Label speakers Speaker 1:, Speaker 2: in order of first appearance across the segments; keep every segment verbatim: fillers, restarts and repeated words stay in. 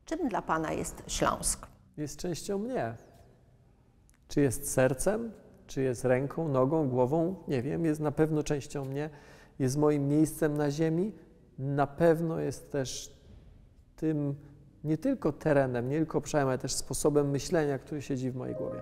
Speaker 1: Czym dla Pana jest Śląsk?
Speaker 2: Jest częścią mnie. Czy jest sercem, czy jest ręką, nogą, głową? Nie wiem, jest na pewno częścią mnie. Jest moim miejscem na ziemi. Na pewno jest też tym nie tylko terenem, nie tylko obszarem, ale też sposobem myślenia, który siedzi w mojej głowie.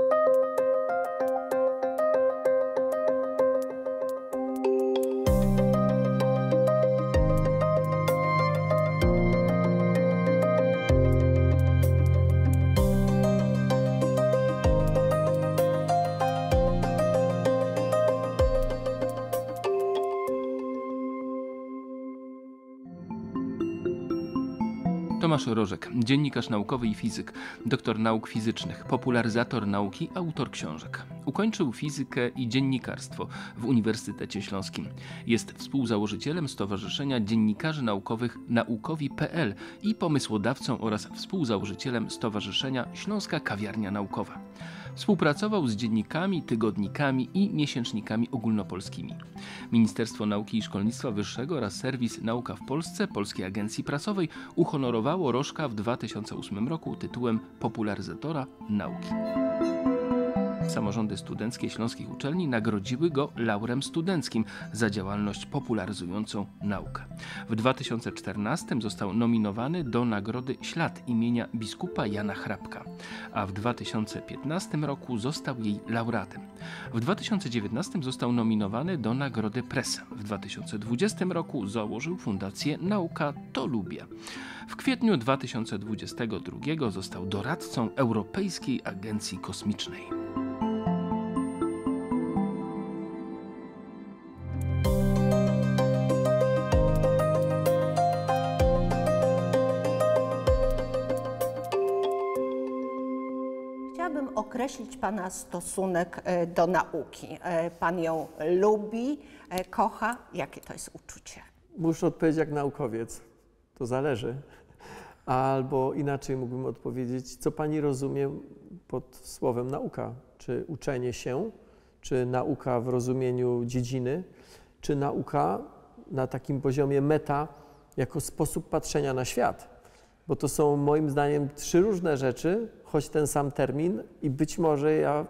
Speaker 3: Tomasz Rożek, dziennikarz naukowy i fizyk, doktor nauk fizycznych, popularyzator nauki, autor książek. Ukończył fizykę i dziennikarstwo w Uniwersytecie Śląskim. Jest współzałożycielem Stowarzyszenia Dziennikarzy Naukowych Naukowi kropka pe el i pomysłodawcą oraz współzałożycielem Stowarzyszenia Śląska Kawiarnia Naukowa. Współpracował z dziennikami, tygodnikami i miesięcznikami ogólnopolskimi. Ministerstwo Nauki i Szkolnictwa Wyższego oraz serwis Nauka w Polsce Polskiej Agencji Prasowej uhonorowało Rożka w dwa tysiące ósmym roku tytułem popularyzatora nauki. Samorządy studenckie śląskich uczelni nagrodziły go laurem studenckim za działalność popularyzującą naukę. W dwa tysiące czternastym został nominowany do nagrody Ślad imienia biskupa Jana Hrabka, a w dwa tysiące piętnastym roku został jej laureatem. W dwa tysiące dziewiętnastym został nominowany do nagrody Presa. W dwa tysiące dwudziestym roku założył Fundację Nauka to Lubię. W kwietniu dwa tysiące dwudziestego drugiego został doradcą Europejskiej Agencji Kosmicznej.
Speaker 1: Chciałabym określić Pana stosunek do nauki. Pan ją lubi, kocha. Jakie to jest uczucie?
Speaker 2: Muszę odpowiedzieć jak naukowiec. To zależy. Albo inaczej mógłbym odpowiedzieć, co Pani rozumie pod słowem nauka. Czy uczenie się, czy nauka w rozumieniu dziedziny, czy nauka na takim poziomie meta jako sposób patrzenia na świat. Bo to są moim zdaniem trzy różne rzeczy, choć ten sam termin i być może ja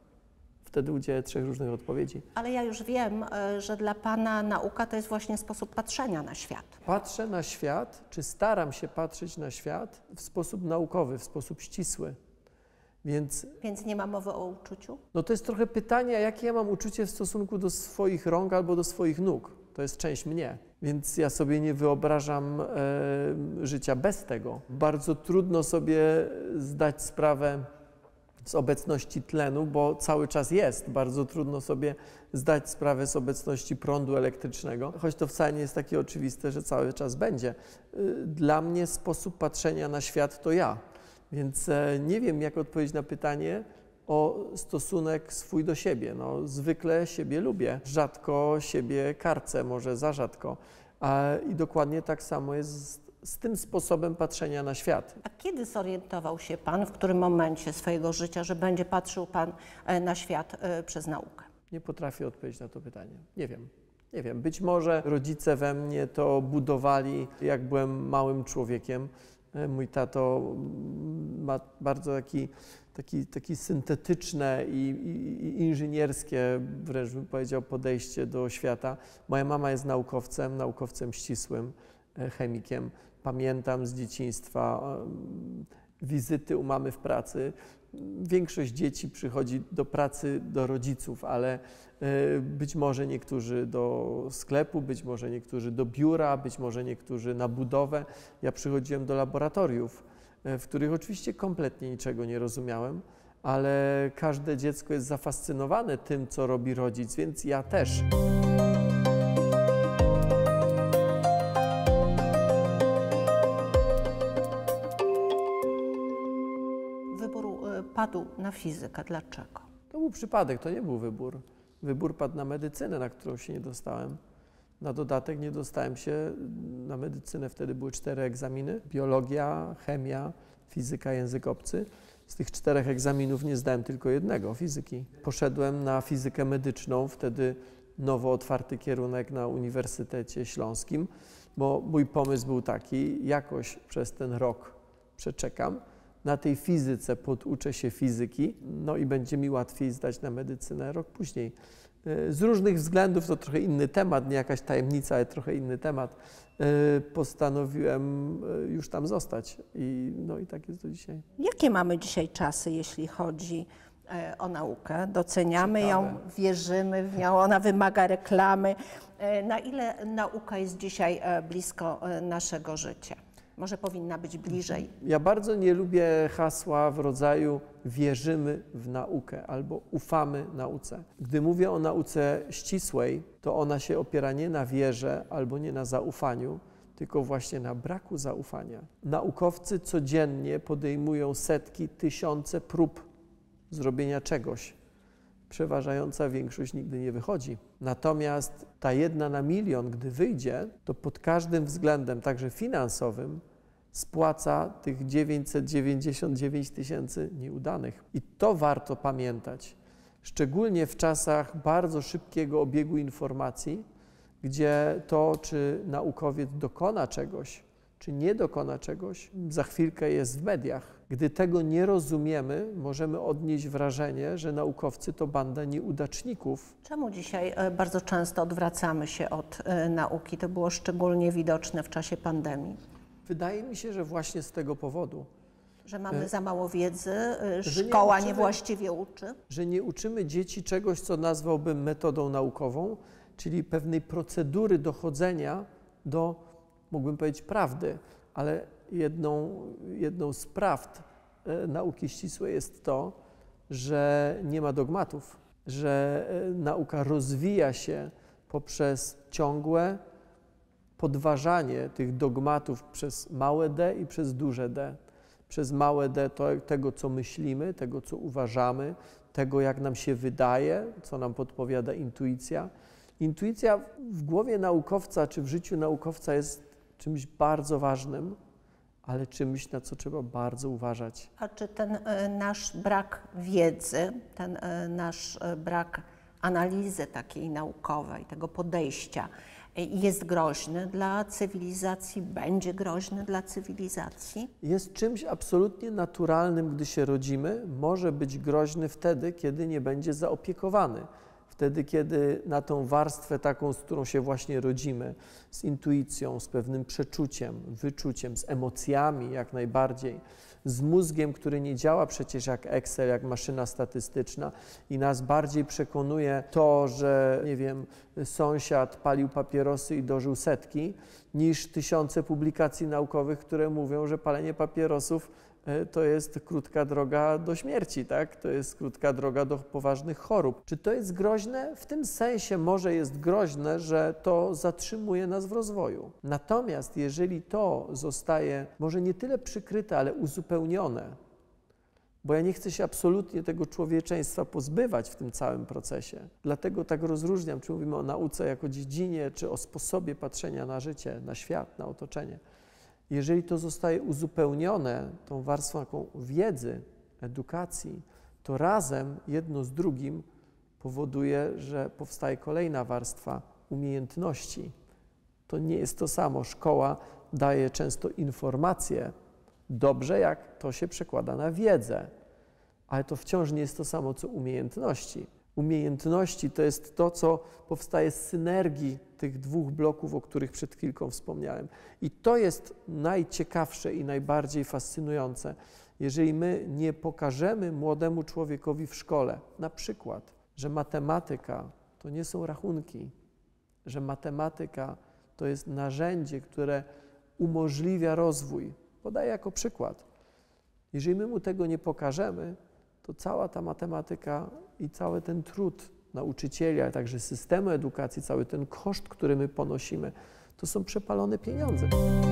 Speaker 2: wtedy udzielę trzech różnych odpowiedzi.
Speaker 1: Ale ja już wiem, że dla Pana nauka to jest właśnie sposób patrzenia na świat.
Speaker 2: Patrzę na świat, czy staram się patrzeć na świat w sposób naukowy, w sposób ścisły. Więc,
Speaker 1: Więc nie ma mowy o uczuciu?
Speaker 2: No to jest trochę pytanie, jakie ja mam uczucie w stosunku do swoich rąk albo do swoich nóg. To jest część mnie. Więc ja sobie nie wyobrażam e, życia bez tego. Bardzo trudno sobie zdać sprawę z obecności tlenu, bo cały czas jest. Bardzo trudno sobie zdać sprawę z obecności prądu elektrycznego, choć to wcale nie jest takie oczywiste, że cały czas będzie. Dla mnie sposób patrzenia na świat to ja. Więc nie wiem, jak odpowiedzieć na pytanie o stosunek swój do siebie. No, zwykle siebie lubię, rzadko siebie karcę, może za rzadko. I dokładnie tak samo jest z tym sposobem patrzenia na świat.
Speaker 1: A kiedy zorientował się Pan, w którym momencie swojego życia, że będzie patrzył Pan na świat przez naukę?
Speaker 2: Nie potrafię odpowiedzieć na to pytanie. Nie wiem. Nie wiem. Być może rodzice we mnie to budowali, jak byłem małym człowiekiem. Mój tato ma bardzo taki, taki, taki syntetyczne i, i, i inżynierskie, wręcz bym powiedział, podejście do świata. Moja mama jest naukowcem, naukowcem ścisłym, chemikiem. Pamiętam z dzieciństwa wizyty u mamy w pracy. Większość dzieci przychodzi do pracy do rodziców, ale być może niektórzy do sklepu, być może niektórzy do biura, być może niektórzy na budowę. Ja przychodziłem do laboratoriów, w których oczywiście kompletnie niczego nie rozumiałem, ale każde dziecko jest zafascynowane tym, co robi rodzic, więc ja też.
Speaker 1: Padł na fizykę. Dlaczego?
Speaker 2: To był przypadek, to nie był wybór. Wybór padł na medycynę, na którą się nie dostałem. Na dodatek nie dostałem się na medycynę, wtedy były cztery egzaminy. Biologia, chemia, fizyka, język obcy. Z tych czterech egzaminów nie zdałem tylko jednego, fizyki. Poszedłem na fizykę medyczną, wtedy nowo otwarty kierunek na Uniwersytecie Śląskim, bo mój pomysł był taki, jakoś przez ten rok przeczekam. Na tej fizyce poduczę się fizyki, no i będzie mi łatwiej zdać na medycynę rok później. Z różnych względów, to trochę inny temat, nie jakaś tajemnica, ale trochę inny temat, postanowiłem już tam zostać i, no i tak jest do dzisiaj.
Speaker 1: Jakie mamy dzisiaj czasy, jeśli chodzi o naukę? Doceniamy
Speaker 2: Ciekawe.
Speaker 1: ją, wierzymy w nią, ona wymaga reklamy. Na ile nauka jest dzisiaj blisko naszego życia? Może powinna być bliżej?
Speaker 2: Ja bardzo nie lubię hasła w rodzaju wierzymy w naukę albo ufamy nauce. Gdy mówię o nauce ścisłej, to ona się opiera nie na wierze albo nie na zaufaniu, tylko właśnie na braku zaufania. Naukowcy codziennie podejmują setki, tysiące prób zrobienia czegoś. Przeważająca większość nigdy nie wychodzi. Natomiast ta jedna na milion, gdy wyjdzie, to pod każdym względem, także finansowym, spłaca tych dziewięćset dziewięćdziesiąt dziewięć tysięcy nieudanych. I to warto pamiętać, szczególnie w czasach bardzo szybkiego obiegu informacji, gdzie to, czy naukowiec dokona czegoś, czy nie dokona czegoś, za chwilkę jest w mediach. Gdy tego nie rozumiemy, możemy odnieść wrażenie, że naukowcy to banda nieudaczników.
Speaker 1: Czemu dzisiaj bardzo często odwracamy się od nauki? To było szczególnie widoczne w czasie pandemii.
Speaker 2: Wydaje mi się, że właśnie z tego powodu.
Speaker 1: Że mamy za mało wiedzy,
Speaker 2: Że nie
Speaker 1: szkoła
Speaker 2: uczymy-
Speaker 1: niewłaściwie uczy.
Speaker 2: Że nie uczymy dzieci czegoś, co nazwałbym metodą naukową, czyli pewnej procedury dochodzenia do, mógłbym powiedzieć, prawdy, ale jedną, jedną z prawd e, nauki ścisłej jest to, że nie ma dogmatów, że e, nauka rozwija się poprzez ciągłe podważanie tych dogmatów przez małe d i przez duże D. Przez małe d to, tego, co myślimy, tego, co uważamy, tego, jak nam się wydaje, co nam podpowiada intuicja. Intuicja w głowie naukowca czy w życiu naukowca jest czymś bardzo ważnym, ale czymś, na co trzeba bardzo uważać.
Speaker 1: A czy ten e, nasz brak wiedzy, ten e, nasz e, brak analizy takiej naukowej, tego podejścia e, jest groźny dla cywilizacji, będzie groźny dla cywilizacji?
Speaker 2: Jest czymś absolutnie naturalnym, gdy się rodzimy, może być groźny wtedy, kiedy nie będzie zaopiekowany. Wtedy, kiedy na tą warstwę taką, z którą się właśnie rodzimy, z intuicją, z pewnym przeczuciem, wyczuciem, z emocjami jak najbardziej, z mózgiem, który nie działa przecież jak Excel, jak maszyna statystyczna i nas bardziej przekonuje to, że, nie wiem, sąsiad palił papierosy i dożył setki, niż tysiące publikacji naukowych, które mówią, że palenie papierosów to jest krótka droga do śmierci, tak? To jest krótka droga do poważnych chorób. Czy to jest groźne? W tym sensie może jest groźne, że to zatrzymuje nas w rozwoju. Natomiast jeżeli to zostaje może nie tyle przykryte, ale uzupełnione, bo ja nie chcę się absolutnie tego człowieczeństwa pozbywać w tym całym procesie. Dlatego tak rozróżniam, czy mówimy o nauce jako dziedzinie, czy o sposobie patrzenia na życie, na świat, na otoczenie. Jeżeli to zostaje uzupełnione tą warstwą taką wiedzy, edukacji, to razem jedno z drugim powoduje, że powstaje kolejna warstwa umiejętności. To nie jest to samo. Szkoła daje często informacje, dobrze, jak to się przekłada na wiedzę, ale to wciąż nie jest to samo, co umiejętności. Umiejętności to jest to, co powstaje z synergii tych dwóch bloków, o których przed chwilką wspomniałem. I to jest najciekawsze i najbardziej fascynujące. Jeżeli my nie pokażemy młodemu człowiekowi w szkole, na przykład, że matematyka to nie są rachunki, że matematyka to jest narzędzie, które umożliwia rozwój. Podaję jako przykład. Jeżeli my mu tego nie pokażemy, to cała ta matematyka i cały ten trud nauczycieli, ale także systemu edukacji, cały ten koszt, który my ponosimy, to są przepalone pieniądze.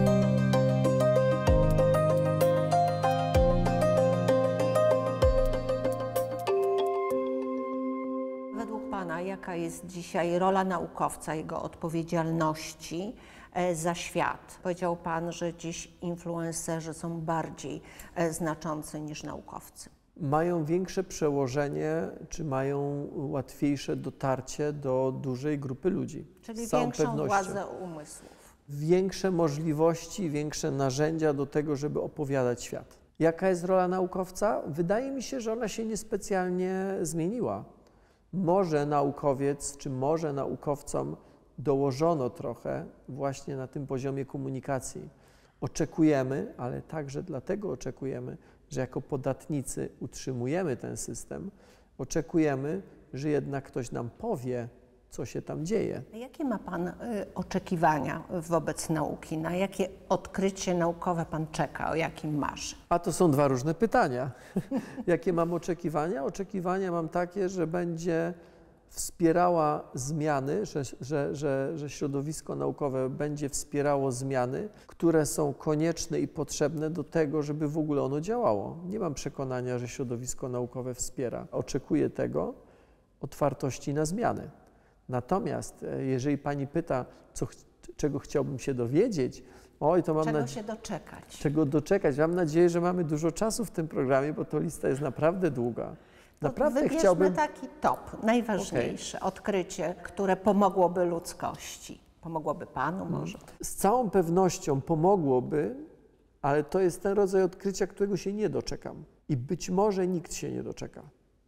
Speaker 1: Według Pana, jaka jest dzisiaj rola naukowca, jego odpowiedzialności za świat? Powiedział Pan, że dziś influencerzy są bardziej znaczący niż naukowcy.
Speaker 2: Mają większe przełożenie, czy mają łatwiejsze dotarcie do dużej grupy ludzi.
Speaker 1: Czyli
Speaker 2: z całą
Speaker 1: większą
Speaker 2: pewnością.
Speaker 1: władzę umysłów.
Speaker 2: większe możliwości, większe narzędzia do tego, żeby opowiadać świat. Jaka jest rola naukowca? Wydaje mi się, że ona się niespecjalnie zmieniła. Może naukowiec, czy może naukowcom dołożono trochę właśnie na tym poziomie komunikacji. Oczekujemy, ale także dlatego oczekujemy, że jako podatnicy utrzymujemy ten system, oczekujemy, że jednak ktoś nam powie, co się tam dzieje.
Speaker 1: Jakie ma Pan y, oczekiwania wobec nauki? Na jakie odkrycie naukowe Pan czeka? O jakim marzy?
Speaker 2: A to są dwa różne pytania. Jakie mam oczekiwania? Oczekiwania mam takie, że będzie wspierała zmiany, że, że, że, że środowisko naukowe będzie wspierało zmiany, które są konieczne i potrzebne do tego, żeby w ogóle ono działało. Nie mam przekonania, że środowisko naukowe wspiera. Oczekuję tego, otwartości na zmiany. Natomiast jeżeli Pani pyta, co, czego chciałbym się dowiedzieć, oj, to mam
Speaker 1: Czego
Speaker 2: nadzie-
Speaker 1: się doczekać?
Speaker 2: Czego doczekać? Mam nadzieję, że mamy dużo czasu w tym programie, bo to lista jest naprawdę długa. Naprawdę
Speaker 1: Wybierzmy
Speaker 2: chciałbym...
Speaker 1: taki top, najważniejsze okay. odkrycie, które pomogłoby ludzkości. Pomogłoby Panu może?
Speaker 2: Z całą pewnością pomogłoby, ale to jest ten rodzaj odkrycia, którego się nie doczekam. I być może nikt się nie doczeka.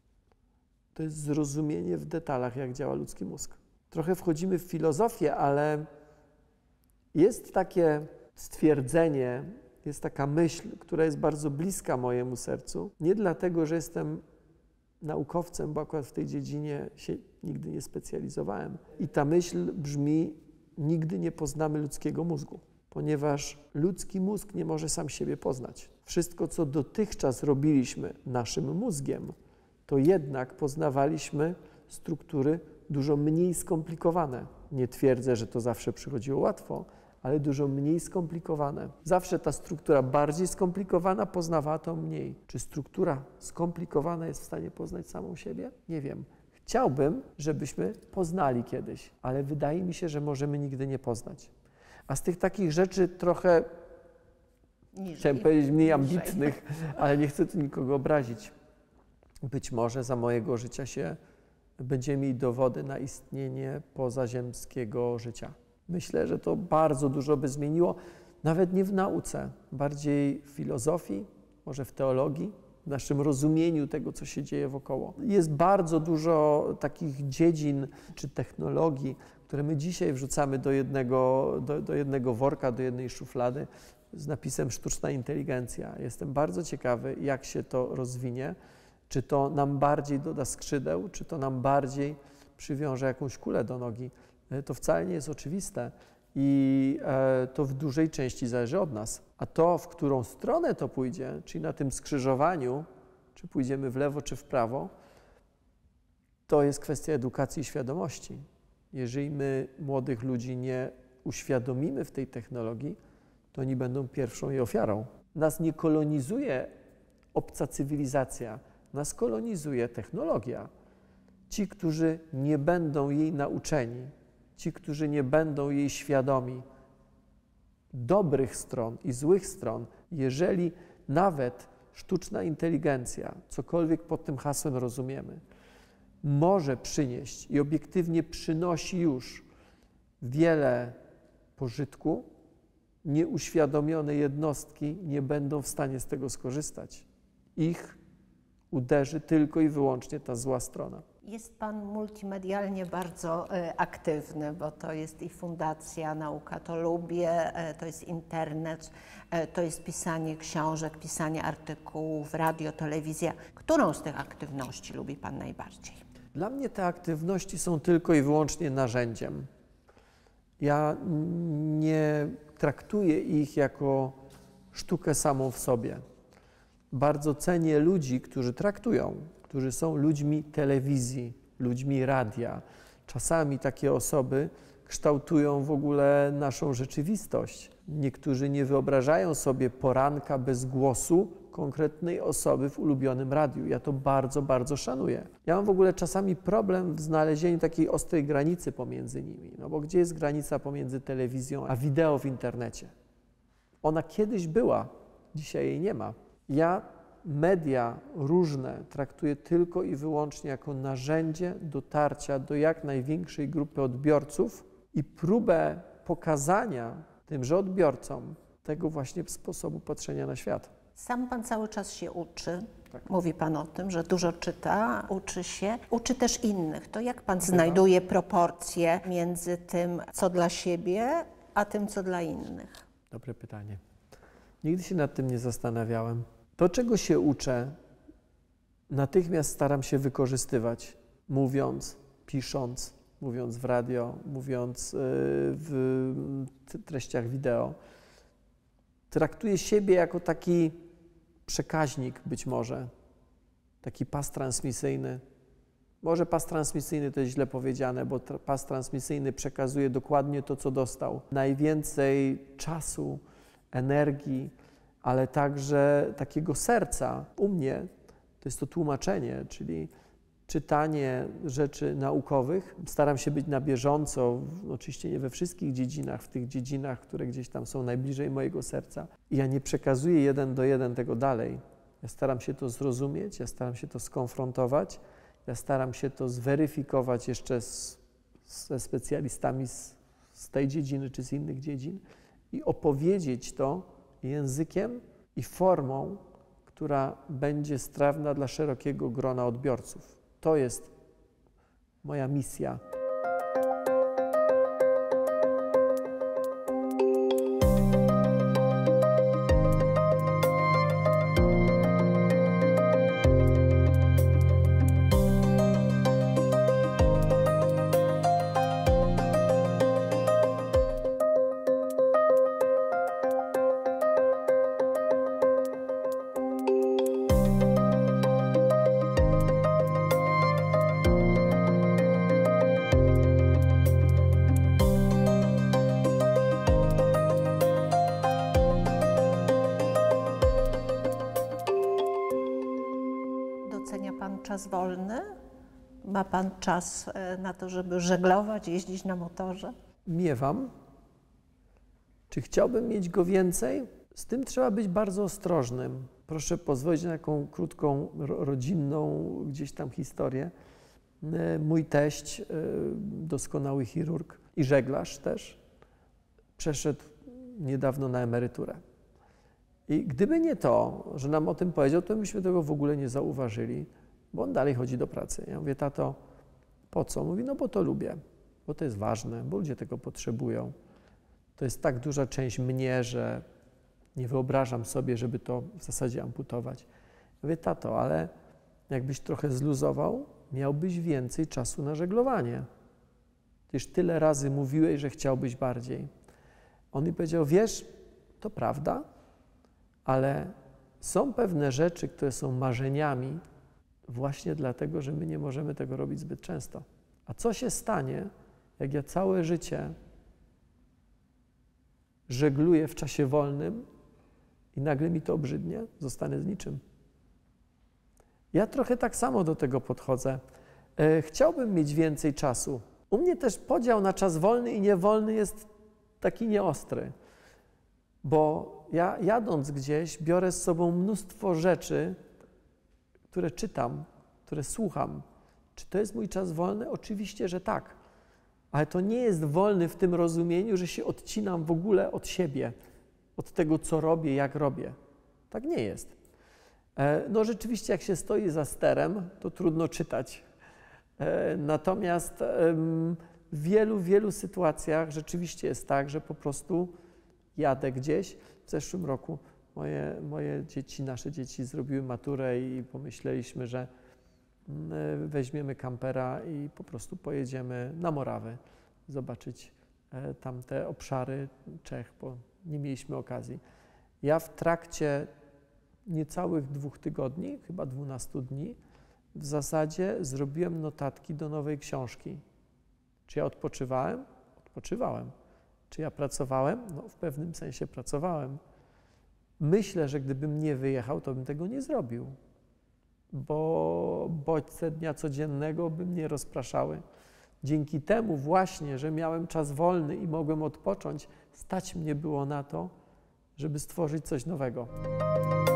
Speaker 2: To jest zrozumienie w detalach, jak działa ludzki mózg. Trochę wchodzimy w filozofię, ale jest takie stwierdzenie, jest taka myśl, która jest bardzo bliska mojemu sercu. Nie dlatego, że jestem naukowcem, bo akurat w tej dziedzinie się nigdy nie specjalizowałem. I ta myśl brzmi, nigdy nie poznamy ludzkiego mózgu, ponieważ ludzki mózg nie może sam siebie poznać. Wszystko, co dotychczas robiliśmy naszym mózgiem, to jednak poznawaliśmy struktury dużo mniej skomplikowane. Nie twierdzę, że to zawsze przychodziło łatwo, ale dużo mniej skomplikowane. Zawsze ta struktura bardziej skomplikowana poznawała to mniej. Czy struktura skomplikowana jest w stanie poznać samą siebie? Nie wiem. Chciałbym, żebyśmy poznali kiedyś, ale wydaje mi się, że możemy nigdy nie poznać. A z tych takich rzeczy trochę,
Speaker 1: Niżej.
Speaker 2: chciałem powiedzieć mniej
Speaker 1: Niżej.
Speaker 2: ambitnych, ale nie chcę tu nikogo obrazić. Być może za mojego życia się będziemy mieli dowody na istnienie pozaziemskiego życia. Myślę, że to bardzo dużo by zmieniło, nawet nie w nauce, bardziej w filozofii, może w teologii, w naszym rozumieniu tego, co się dzieje wokoło. Jest bardzo dużo takich dziedzin czy technologii, które my dzisiaj wrzucamy do jednego, do, do jednego worka, do jednej szuflady z napisem sztuczna inteligencja. Jestem bardzo ciekawy, jak się to rozwinie, czy to nam bardziej doda skrzydeł, czy to nam bardziej przywiąże jakąś kulę do nogi. To wcale nie jest oczywiste i e, to w dużej części zależy od nas. A to, w którą stronę to pójdzie, czyli na tym skrzyżowaniu, czy pójdziemy w lewo, czy w prawo, to jest kwestia edukacji i świadomości. Jeżeli my młodych ludzi nie uświadomimy w tej technologii, to oni będą pierwszą jej ofiarą. Nas nie kolonizuje obca cywilizacja, nas kolonizuje technologia. Ci, którzy nie będą jej nauczeni, ci, którzy nie będą jej świadomi dobrych stron i złych stron, jeżeli nawet sztuczna inteligencja, cokolwiek pod tym hasłem rozumiemy, może przynieść i obiektywnie przynosi już wiele pożytku, nieuświadomione jednostki nie będą w stanie z tego skorzystać. Ich uderzy tylko i wyłącznie ta zła strona.
Speaker 1: Jest Pan multimedialnie bardzo y, aktywny, bo to jest i Fundacja Nauka to Lubię, y, to jest internet, y, to jest pisanie książek, pisanie artykułów, radio, telewizja. Którą z tych aktywności lubi Pan najbardziej?
Speaker 2: Dla mnie te aktywności są tylko i wyłącznie narzędziem. Ja nie traktuję ich jako sztukę samą w sobie. Bardzo cenię ludzi, którzy traktują, którzy są ludźmi telewizji, ludźmi radia. Czasami takie osoby kształtują w ogóle naszą rzeczywistość. Niektórzy nie wyobrażają sobie poranka bez głosu konkretnej osoby w ulubionym radiu. Ja to bardzo, bardzo szanuję. Ja mam w ogóle czasami problem w znalezieniu takiej ostrej granicy pomiędzy nimi. No bo gdzie jest granica pomiędzy telewizją a wideo w internecie? Ona kiedyś była, dzisiaj jej nie ma. Ja media różne traktuję tylko i wyłącznie jako narzędzie dotarcia do jak największej grupy odbiorców i próbę pokazania tymże odbiorcą tego właśnie sposobu patrzenia na świat.
Speaker 1: Sam pan cały czas się uczy.
Speaker 2: Tak.
Speaker 1: Mówi pan o tym, że dużo czyta, uczy się, uczy też innych. To jak pan znajduje proporcje między tym, co dla siebie, a tym, co dla innych?
Speaker 2: Dobre pytanie. Nigdy się nad tym nie zastanawiałem. To, czego się uczę, natychmiast staram się wykorzystywać, mówiąc, pisząc, mówiąc w radio, mówiąc w treściach wideo. Traktuję siebie jako taki przekaźnik być może, taki pas transmisyjny. Może pas transmisyjny to jest źle powiedziane, bo pas transmisyjny przekazuje dokładnie to, co dostał. Najwięcej czasu, energii, ale także takiego serca. U mnie to jest to tłumaczenie, czyli czytanie rzeczy naukowych. Staram się być na bieżąco, oczywiście nie we wszystkich dziedzinach, w tych dziedzinach, które gdzieś tam są najbliżej mojego serca. I ja nie przekazuję jeden do jeden tego dalej. Ja staram się to zrozumieć, ja staram się to skonfrontować, ja staram się to zweryfikować jeszcze z, ze specjalistami z, z tej dziedziny czy z innych dziedzin i opowiedzieć to językiem i formą, która będzie strawna dla szerokiego grona odbiorców. To jest moja misja.
Speaker 1: Docenia pan czas wolny? Ma pan czas na to, żeby żeglować, jeździć na motorze?
Speaker 2: Miewam. Czy chciałbym mieć go więcej? Z tym trzeba być bardzo ostrożnym. Proszę pozwolić na taką krótką, rodzinną gdzieś tam historię. Mój teść, doskonały chirurg i żeglarz też, przeszedł niedawno na emeryturę. I gdyby nie to, że nam o tym powiedział, to byśmy tego w ogóle nie zauważyli, bo on dalej chodzi do pracy. Ja mówię, tato, po co? Mówi, no bo to lubię, bo to jest ważne, bo ludzie tego potrzebują. To jest tak duża część mnie, że nie wyobrażam sobie, żeby to w zasadzie amputować. Ja mówię, tato, ale jakbyś trochę zluzował, miałbyś więcej czasu na żeglowanie. Przecież tyle razy mówiłeś, że chciałbyś bardziej. On mi powiedział, wiesz, to prawda, ale są pewne rzeczy, które są marzeniami właśnie dlatego, że my nie możemy tego robić zbyt często. A co się stanie, jak ja całe życie żegluję w czasie wolnym i nagle mi to obrzydnie, zostanę z niczym. Ja trochę tak samo do tego podchodzę. E, chciałbym mieć więcej czasu. U mnie też podział na czas wolny i niewolny jest taki nieostry, bo ja jadąc gdzieś biorę z sobą mnóstwo rzeczy, które czytam, które słucham. Czy to jest mój czas wolny? Oczywiście, że tak. Ale to nie jest wolny w tym rozumieniu, że się odcinam w ogóle od siebie, od tego, co robię, jak robię. Tak nie jest. No rzeczywiście, jak się stoi za sterem, to trudno czytać. Natomiast w wielu, wielu sytuacjach rzeczywiście jest tak, że po prostu jadę gdzieś. W zeszłym roku moje, moje dzieci, nasze dzieci zrobiły maturę i pomyśleliśmy, że weźmiemy kampera i po prostu pojedziemy na Morawę, zobaczyć tamte obszary Czech, bo nie mieliśmy okazji. Ja w trakcie niecałych dwóch tygodni, chyba dwunastu dni, w zasadzie zrobiłem notatki do nowej książki. Czy ja odpoczywałem? Odpoczywałem. Czy ja pracowałem? No w pewnym sensie pracowałem. Myślę, że gdybym nie wyjechał, to bym tego nie zrobił, bo bodźce dnia codziennego by mnie rozpraszały. Dzięki temu właśnie, że miałem czas wolny i mogłem odpocząć, stać mnie było na to, żeby stworzyć coś nowego.